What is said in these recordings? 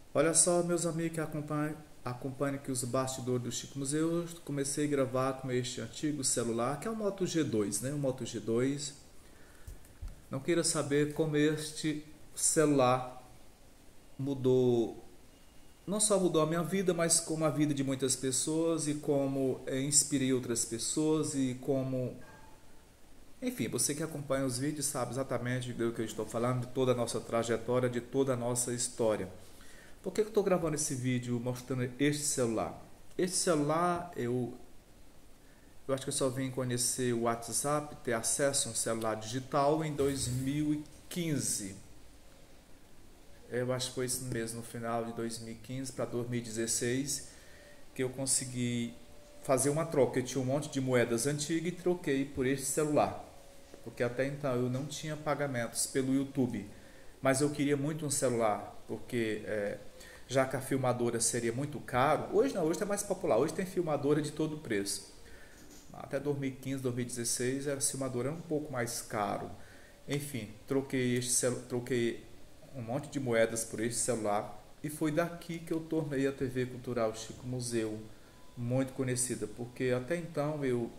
Olha só, meus amigos que acompanham aqui os bastidores do Chico Museu. Eu comecei a gravar com este antigo celular, que é o Moto G2, né? O Moto G2. Não queira saber como este celular mudou, não só mudou a minha vida, mas como a vida de muitas pessoas e como inspirei outras pessoas e como... Enfim, você que acompanha os vídeos sabe exatamente do que eu estou falando, de toda a nossa trajetória, de toda a nossa história. Por que eu estou gravando esse vídeo mostrando este celular? Este celular, eu acho que eu só vim conhecer o WhatsApp, ter acesso a um celular digital em 2015. Eu acho que foi isso mesmo, no final de 2015 para 2016, que eu consegui fazer uma troca. Eu tinha um monte de moedas antigas e troquei por este celular. Porque até então eu não tinha pagamentos pelo YouTube. Mas eu queria muito um celular, porque já que a filmadora seria muito caro, hoje não, hoje está mais popular, hoje tem filmadora de todo preço. Até 2015, 2016 a filmadora era um pouco mais caro. Enfim, troquei um monte de moedas por este celular e foi daqui que eu tornei a TV Cultural Chico Museu muito conhecida, porque até então eu...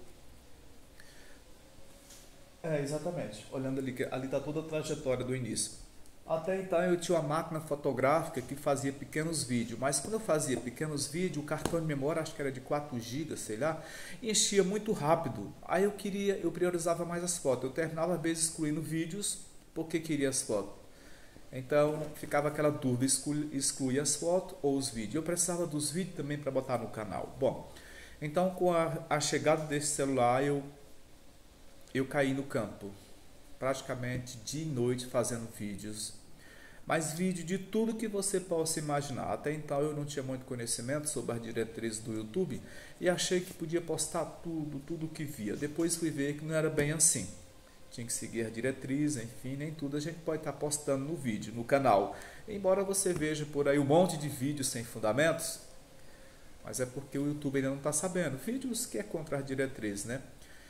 exatamente, olhando ali está toda a trajetória do início. Até então eu tinha uma máquina fotográfica que fazia pequenos vídeos, mas quando eu fazia pequenos vídeos, o cartão de memória, acho que era de 4 GB, sei lá, enchia muito rápido. Aí eu priorizava mais as fotos. Eu terminava às vezes excluindo vídeos porque queria as fotos. Então ficava aquela dúvida, excluir as fotos ou os vídeos. Eu precisava dos vídeos também para botar no canal. Bom, então com a chegada desse celular eu caí no campo, praticamente dia e noite fazendo vídeos, mas vídeo de tudo que você possa imaginar. Até então eu não tinha muito conhecimento sobre as diretrizes do YouTube e achei que podia postar tudo que via. Depois fui ver que não era bem assim. Tinha que seguir as diretrizes, enfim, nem tudo a gente pode estar postando no vídeo, no canal. Embora você veja por aí um monte de vídeos sem fundamentos, mas é porque o YouTube ainda não está sabendo. Vídeos que é contra as diretrizes, né?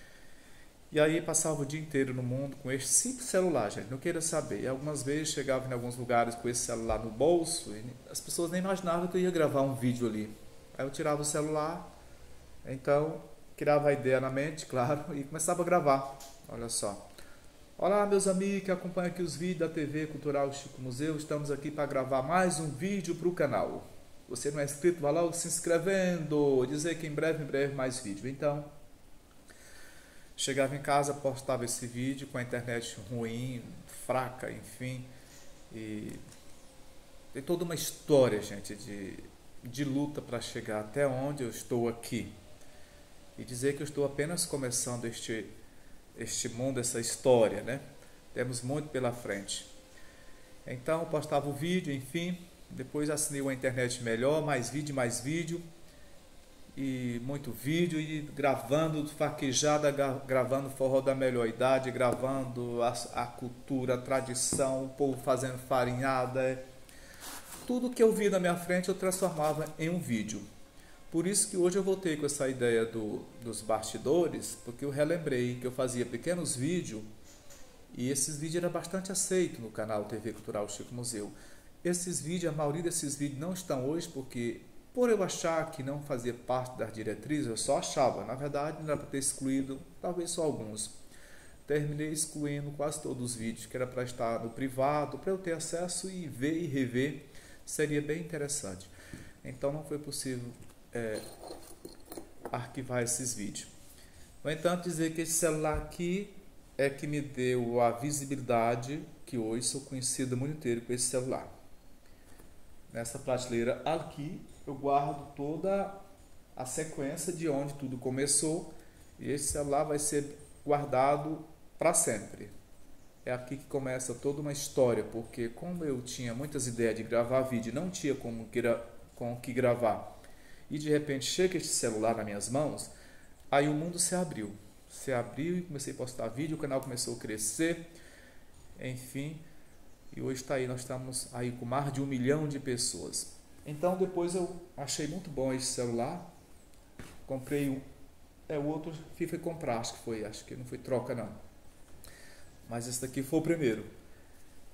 E aí passava o dia inteiro no mundo com este simples celular, gente, não queira saber. E algumas vezes chegava em alguns lugares com esse celular no bolso e as pessoas nem imaginavam que eu ia gravar um vídeo ali. Aí eu tirava o celular, então criava a ideia na mente, claro, e começava a gravar. Olha só. Olá, meus amigos que acompanham aqui os vídeos da TV Cultural Chico Museu. Estamos aqui para gravar mais um vídeo para o canal. Você não é inscrito, vá logo se inscrevendo, dizer que em breve mais vídeo. Então, chegava em casa, postava esse vídeo com a internet ruim, fraca, enfim. E tem toda uma história, gente, de luta para chegar até onde eu estou aqui. E dizer que eu estou apenas começando este mundo, essa história, né? Temos muito pela frente. Então, postava o vídeo, enfim. Depois assinei uma internet melhor, mais vídeo. E muito vídeo e gravando faquejada, gravando forró da melhor idade, gravando a cultura, a tradição, o povo fazendo farinhada. Tudo que eu vi na minha frente eu transformava em um vídeo. Por isso que hoje eu voltei com essa ideia dos bastidores, porque eu relembrei que eu fazia pequenos vídeos e esses vídeos eram bastante aceitos no canal TV Cultural Chico Museu. Esses vídeos, a maioria desses vídeos não estão hoje porque, por eu achar que não fazia parte das diretrizes, eu só achava. Na verdade, não era para ter excluído, talvez só alguns. Terminei excluindo quase todos os vídeos, que era para estar no privado, para eu ter acesso e ver e rever. Seria bem interessante. Então não foi possível arquivar esses vídeos. No entanto, dizer que esse celular aqui é que me deu a visibilidade que hoje sou conhecido no mundo inteiro com esse celular. Nessa prateleira aqui eu guardo toda a sequência de onde tudo começou e esse celular vai ser guardado para sempre. É aqui que começa toda uma história, porque como eu tinha muitas ideias de gravar vídeo e não tinha com o que gravar, e de repente chega este celular nas minhas mãos, aí o mundo se abriu. Se abriu e comecei a postar vídeo, o canal começou a crescer, enfim, e hoje está aí, nós estamos aí com mais de 1 milhão de pessoas. Então depois eu achei muito bom esse celular, comprei um, o outro fui comprar, acho que não foi troca não, mas esse daqui foi o primeiro.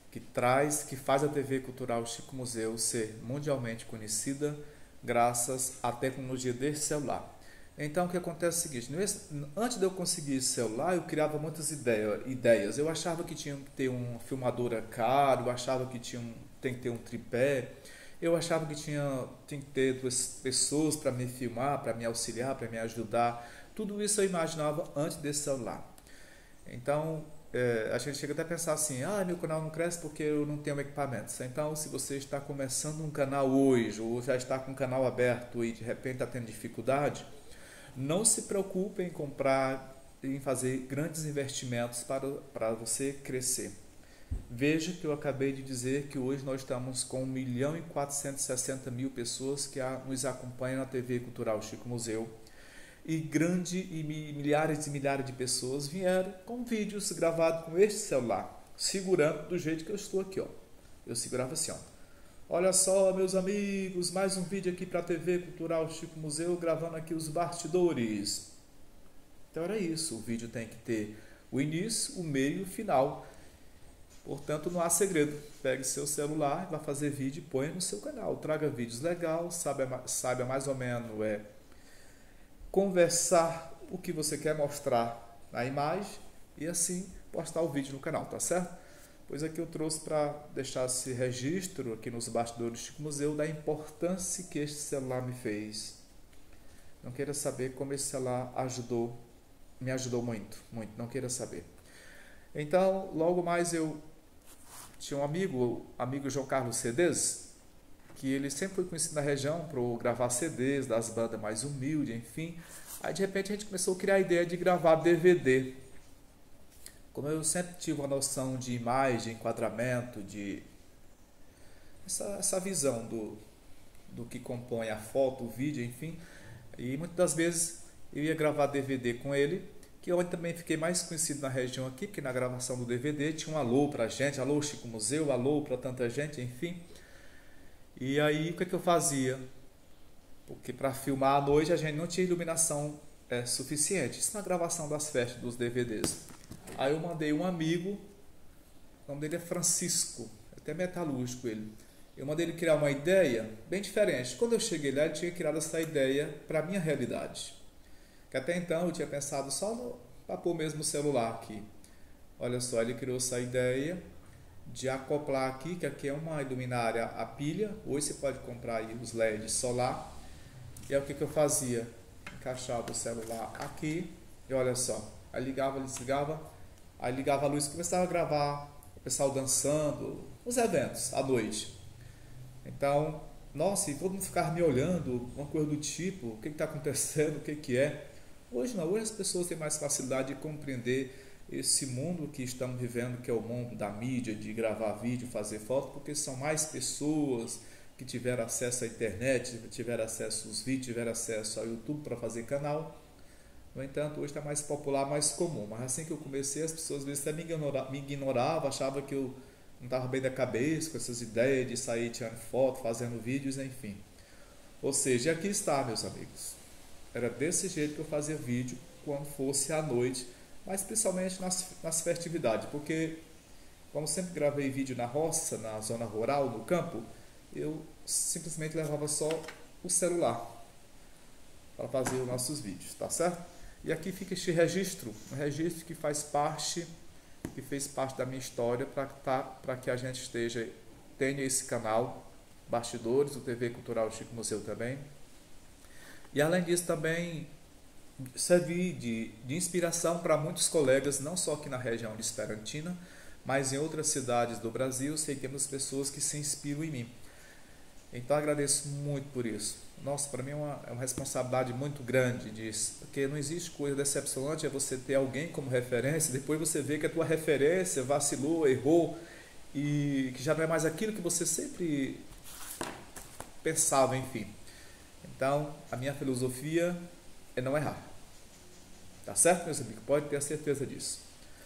que faz a TV Cultural Chico Museu ser mundialmente conhecida graças à tecnologia desse celular. Então, o que acontece é o seguinte, antes de eu conseguir esse celular, eu criava muitas ideias. Eu achava que tinha que ter uma filmadora caro, eu achava que tem que ter um tripé, eu achava que tem que ter 2 pessoas para me filmar, para me auxiliar, para me ajudar. Tudo isso eu imaginava antes desse celular. Então, a gente chega até a pensar assim, meu canal não cresce porque eu não tenho equipamentos. Então, se você está começando um canal hoje, ou já está com um canal aberto e de repente está tendo dificuldade, não se preocupe em comprar, em fazer grandes investimentos para você crescer. Veja que eu acabei de dizer que hoje nós estamos com 1.460.000 pessoas que nos acompanham na TV Cultural Chico Museu. E milhares e milhares de pessoas vieram com vídeos gravados com este celular, segurando do jeito que eu estou aqui, ó. Eu segurava assim, ó. Olha só, meus amigos, mais um vídeo aqui para a TV Cultural Chico Museu, gravando aqui os bastidores. Então era isso, o vídeo tem que ter o início, o meio e o final. Portanto, não há segredo. Pegue seu celular, vai fazer vídeo e põe no seu canal. Traga vídeos legais, saiba mais ou menos conversar o que você quer mostrar na imagem e assim postar o vídeo no canal, tá certo? Pois aqui eu trouxe para deixar esse registro aqui nos bastidores do Chico Museu da importância que este celular me fez. Não queira saber como esse celular me ajudou muito, muito, não queira saber. Então, logo mais eu tinha um amigo João Carlos CDs, que ele sempre foi conhecido na região por gravar CDs das bandas mais humildes, enfim. Aí de repente a gente começou a criar a ideia de gravar DVD. Como eu sempre tive uma noção de imagem, enquadramento, de essa visão do que compõe a foto, o vídeo, enfim. E muitas das vezes eu ia gravar DVD com ele, que eu também fiquei mais conhecido na região aqui, porque na gravação do DVD tinha um alô pra gente, alô Chico Museu, alô para tanta gente, enfim. E aí, o que eu fazia? Porque para filmar à noite a gente não tinha iluminação suficiente. Isso na gravação das festas dos DVDs. Aí eu mandei um amigo, o nome dele é Francisco, até metalúrgico ele. Eu mandei ele criar uma ideia bem diferente. Quando eu cheguei lá, ele tinha criado essa ideia para a minha realidade. Que até então eu tinha pensado só para pôr mesmo o celular aqui. Olha só, ele criou essa ideia de acoplar aqui, que aqui é uma luminária a pilha. Hoje você pode comprar aí os LEDs solar. E é o que eu fazia? Encaixava o celular aqui e olha só, aí ligava, desligava, aí ligava a luz e começava a gravar o pessoal dançando, os eventos à noite. Então, nossa, e todo mundo ficava me olhando, uma coisa do tipo, o que está acontecendo, o que é. Hoje não, hoje as pessoas têm mais facilidade de compreender esse mundo que estamos vivendo, que é o mundo da mídia, de gravar vídeo, fazer foto, porque são mais pessoas que tiveram acesso à internet, tiveram acesso aos vídeos, tiveram acesso ao YouTube para fazer canal. No entanto, hoje está mais popular, mais comum. Mas assim que eu comecei, as pessoas às vezes até me ignoravam, achavam que eu não estava bem da cabeça com essas ideias de sair tirando foto, fazendo vídeos, enfim. Ou seja, aqui está, meus amigos. Era desse jeito que eu fazia vídeo quando fosse à noite, mas principalmente nas festividades, porque como sempre gravei vídeo na roça, na zona rural, no campo, eu simplesmente levava só o celular para fazer os nossos vídeos, tá certo? E aqui fica este registro, um registro que fez parte da minha história para que a gente tenha esse canal, Bastidores, o TV Cultural Chico Museu também. E além disso também servi de inspiração para muitos colegas, não só aqui na região de Esperantina, mas em outras cidades do Brasil. Sei que temos pessoas que se inspiram em mim. Então agradeço muito por isso. Nossa, para mim é uma responsabilidade muito grande disso, porque não existe coisa decepcionante, é você ter alguém como referência, depois você vê que a tua referência vacilou, errou, e que já não é mais aquilo que você sempre pensava, enfim. Então, a minha filosofia é não errar. Tá certo, meus amigos? Pode ter a certeza disso.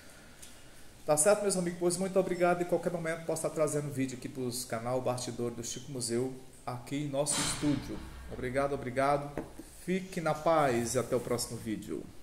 Tá certo, meus amigos? Pois muito obrigado. Em qualquer momento posso estar trazendo vídeo aqui para os canal Bastidores do Chico Museu, aqui em nosso estúdio. Obrigado, obrigado. Fique na paz e até o próximo vídeo.